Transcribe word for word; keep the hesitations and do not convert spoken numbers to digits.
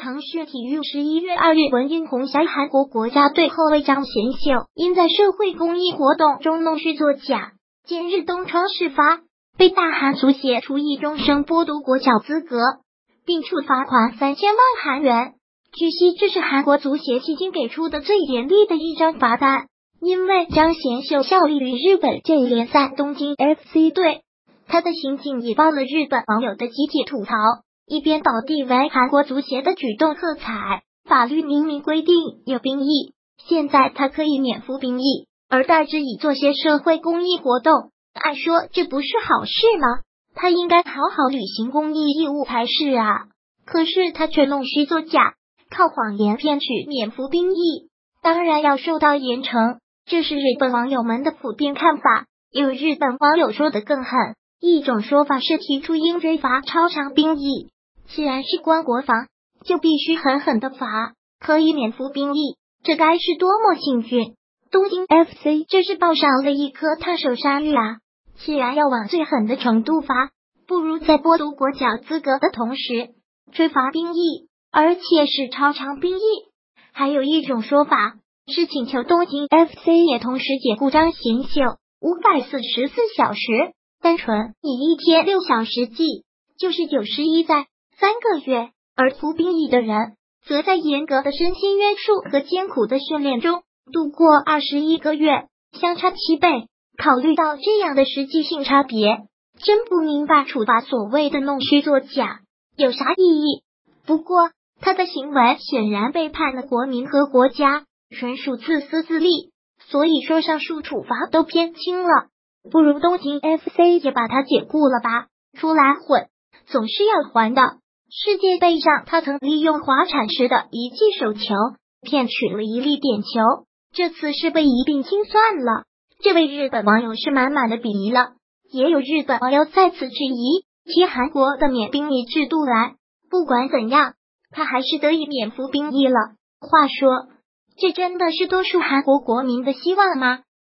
腾讯体育十一月二日文运红霞韩国国家队后卫张贤秀因在社会公益活动中弄虚作假，近日东窗事发，被大韩足协处以终生剥夺国脚资格，并处罚款三千万韩元。据悉，这是韩国足协迄今给出的最严厉的一张罚单。因为张贤秀效力于日本 J 联赛东京 F C 队，他的行径引爆了日本网友的集体吐槽，一边倒地为韩国足协的举动喝彩。法律明明规定有兵役，现在他可以免服兵役，而代之以做些社会公益活动，按说这不是好事吗？他应该好好履行公益义务才是啊！可是他却弄虚作假，靠谎言骗取免服兵役，当然要受到严惩。这是日本网友们的普遍看法，有日本网友说得更狠，一种说法是提出应追罚超长兵役，既然是关国防，就必须狠狠的罚，可以免服兵役，这该是多么幸运！东京 F C 这是抱上了一颗烫手山芋啊！既然要往最狠的程度罚，不如在剥夺国脚资格的同时追罚兵役，而且是超长兵役。还有一种说法是请求东京 F C 也同时解雇张贤秀五百四十四小时，单纯以一天六小时计，就是九十一载三个月，而服兵役的人则在严格的身心约束和艰苦的训练中度过二十一个月，相差七倍。考虑到这样的实际性差别，真不明白处罚所谓的弄虚作假有啥意义。不过他的行为显然背叛了国民和国家，纯属自私自利，所以说上述处罚都偏轻了，不如东京 F C 也把他解雇了吧，出来混总是要还的。世界杯上他曾利用滑铲式的一记手球骗取了一粒点球，这次是被一并清算了。这位日本网友是满满的鄙夷了，也有日本网友在此质疑其韩国的免兵役制度来，不管怎样他还是得以免服兵役了。话说，这真的是多数韩国国民的希望吗？